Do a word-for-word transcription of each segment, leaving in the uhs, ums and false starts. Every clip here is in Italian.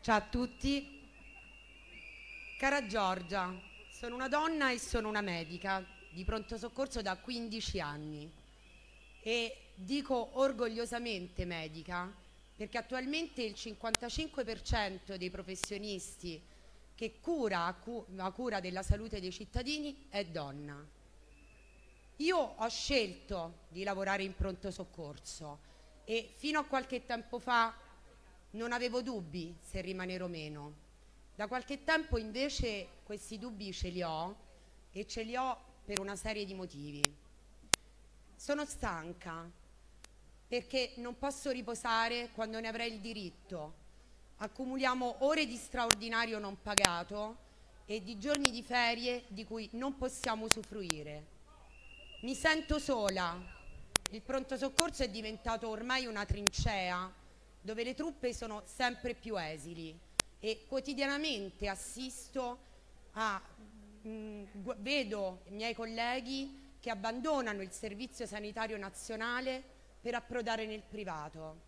Ciao a tutti. Cara Giorgia, sono una donna e sono una medica di pronto soccorso da quindici anni e dico orgogliosamente medica perché attualmente il cinquantacinque per cento dei professionisti che cura la cura della salute dei cittadini è donna. Io ho scelto di lavorare in pronto soccorso e fino a qualche tempo fa non avevo dubbi se rimanere o meno. Da qualche tempo invece questi dubbi ce li ho e ce li ho per una serie di motivi. Sono stanca perché non posso riposare quando ne avrei il diritto. Accumuliamo ore di straordinario non pagato e di giorni di ferie di cui non possiamo usufruire. Mi sento sola. Il pronto soccorso è diventato ormai una trincea dove le truppe sono sempre più esili e quotidianamente assisto a mh, vedo i miei colleghi che abbandonano il servizio sanitario nazionale per approdare nel privato.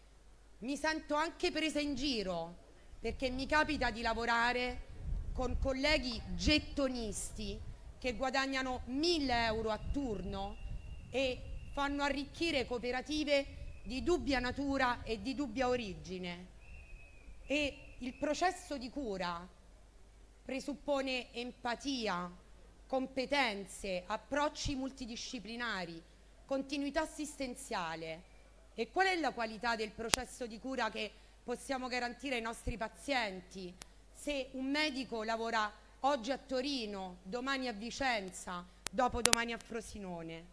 Mi sento anche presa in giro perché mi capita di lavorare con colleghi gettonisti che guadagnano mille euro a turno e fanno arricchire cooperative di dubbia natura e di dubbia origine. E il processo di cura presuppone empatia, competenze, approcci multidisciplinari, continuità assistenziale. E qual è la qualità del processo di cura che possiamo garantire ai nostri pazienti se un medico lavora oggi a Torino, domani a Vicenza, dopodomani a Frosinone?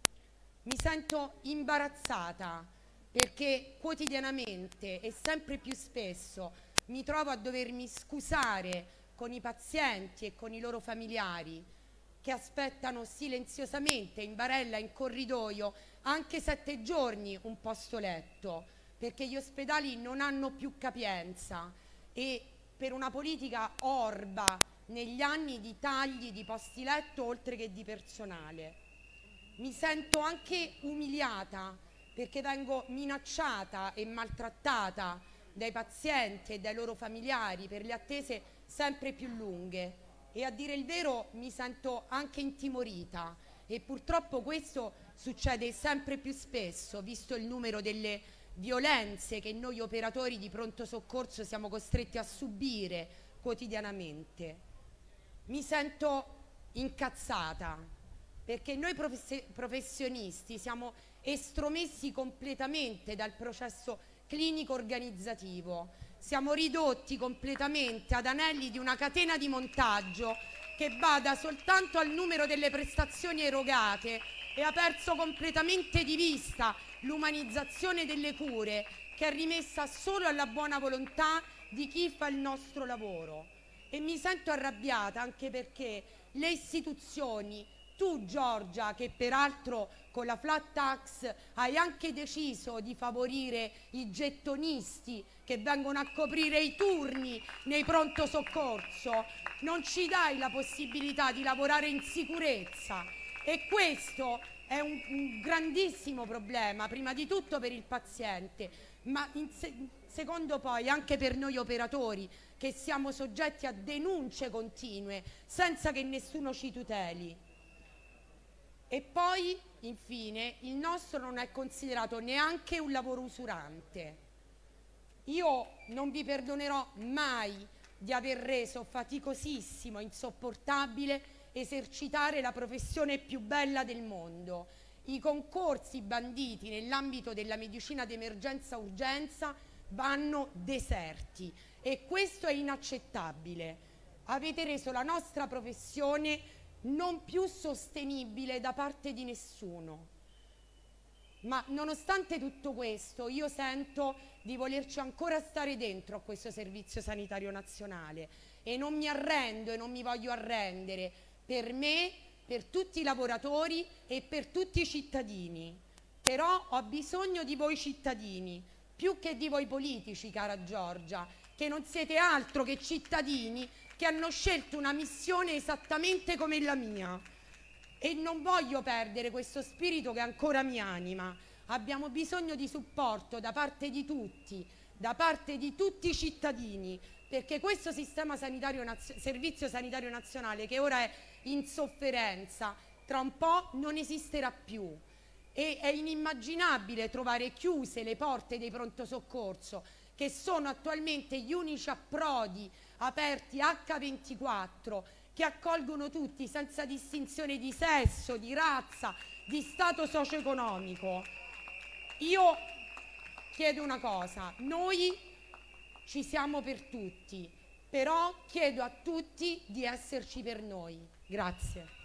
Mi sento imbarazzata perché quotidianamente e sempre più spesso mi trovo a dovermi scusare con i pazienti e con i loro familiari che aspettano silenziosamente in barella, in corridoio, anche sette giorni un posto letto, perché gli ospedali non hanno più capienza e per una politica orba negli anni di tagli di posti letto oltre che di personale. Mi sento anche umiliata perché vengo minacciata e maltrattata dai pazienti e dai loro familiari per le attese sempre più lunghe e a dire il vero mi sento anche intimorita e purtroppo questo succede sempre più spesso visto il numero delle violenze che noi operatori di pronto soccorso siamo costretti a subire quotidianamente. Mi sento incazzata perché noi professionisti siamo estromessi completamente dal processo clinico organizzativo, siamo ridotti completamente ad anelli di una catena di montaggio che bada soltanto al numero delle prestazioni erogate e ha perso completamente di vista l'umanizzazione delle cure che è rimessa solo alla buona volontà di chi fa il nostro lavoro. E mi sento arrabbiata anche perché le istituzioni, tu Giorgia, che peraltro con la flat tax hai anche deciso di favorire i gettonisti che vengono a coprire i turni nei pronto soccorso, non ci dai la possibilità di lavorare in sicurezza e questo è un, un grandissimo problema, prima di tutto per il paziente, ma in se secondo poi anche per noi operatori che siamo soggetti a denunce continue senza che nessuno ci tuteli. E poi, infine, il nostro non è considerato neanche un lavoro usurante. Io non vi perdonerò mai di aver reso faticosissimo, insopportabile esercitare la professione più bella del mondo. I concorsi banditi nell'ambito della medicina d'emergenza-urgenza vanno deserti e questo è inaccettabile. Avete reso la nostra professione non più sostenibile da parte di nessuno. Ma nonostante tutto questo io sento di volerci ancora stare dentro a questo servizio sanitario nazionale e non mi arrendo e non mi voglio arrendere per me, per tutti i lavoratori e per tutti i cittadini. Però ho bisogno di voi cittadini, più che di voi politici, cara Giorgia, che non siete altro che cittadini che hanno scelto una missione esattamente come la mia e non voglio perdere questo spirito che ancora mi anima. Abbiamo bisogno di supporto da parte di tutti, da parte di tutti i cittadini, perché questo sistema sanitario, servizio sanitario nazionale, che ora è in sofferenza, tra un po' non esisterà più. E è inimmaginabile trovare chiuse le porte dei pronto soccorso, che sono attualmente gli unici approdi aperti acca ventiquattro, che accolgono tutti senza distinzione di sesso, di razza, di stato socio-economico. Io chiedo una cosa: noi ci siamo per tutti, però chiedo a tutti di esserci per noi. Grazie.